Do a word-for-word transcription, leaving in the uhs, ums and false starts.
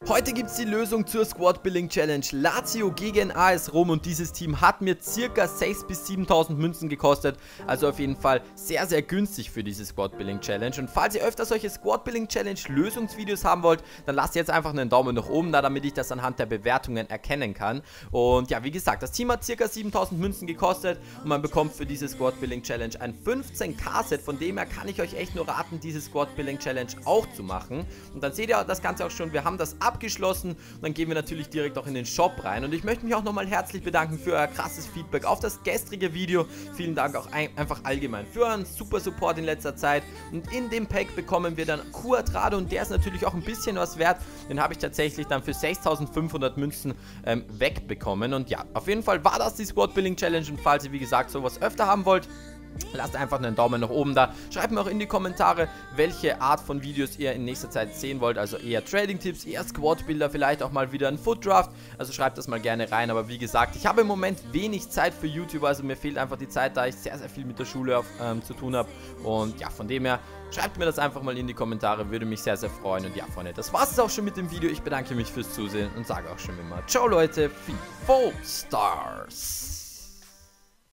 Heute gibt es die Lösung zur Squad Building Challenge Lazio gegen A S Rom und dieses Team hat mir circa sechstausend bis siebentausend Münzen gekostet, also auf jeden Fall sehr sehr günstig für diese Squad Building Challenge. Und falls ihr öfter solche Squad Building Challenge Lösungsvideos haben wollt, dann lasst jetzt einfach einen Daumen nach oben da, damit ich das anhand der Bewertungen erkennen kann. Und ja, wie gesagt, das Team hat circa siebentausend Münzen gekostet und man bekommt für diese Squad Building Challenge ein fünfzehn K Set, von dem her kann ich euch echt nur raten, diese Squad Building Challenge auch zu machen. Und dann seht ihr das Ganze auch schon, wir haben das abgeschlossen und dann gehen wir natürlich direkt auch in den Shop rein und ich möchte mich auch nochmal herzlich bedanken für euer krasses Feedback auf das gestrige Video. Vielen Dank auch ein, einfach allgemein für euren super Support in letzter Zeit und in dem Pack bekommen wir dann Cuadrado und der ist natürlich auch ein bisschen was wert, den habe ich tatsächlich dann für sechstausendfünfhundert Münzen ähm, wegbekommen. Und ja, auf jeden Fall war das die Squad Building Challenge und falls ihr wie gesagt sowas öfter haben wollt, lasst einfach einen Daumen nach oben da. Schreibt mir auch in die Kommentare, welche Art von Videos ihr in nächster Zeit sehen wollt. Also eher Trading-Tipps, eher Squad-Bilder, vielleicht auch mal wieder ein Foot-Draft. Also schreibt das mal gerne rein. Aber wie gesagt, ich habe im Moment wenig Zeit für YouTube. Also mir fehlt einfach die Zeit, da ich sehr, sehr viel mit der Schule auf, ähm, zu tun habe. Und ja, von dem her, schreibt mir das einfach mal in die Kommentare. Würde mich sehr, sehr freuen. Und ja, Freunde, das war es auch schon mit dem Video. Ich bedanke mich fürs Zusehen und sage auch schon immer ciao, Leute. FIFO Stars.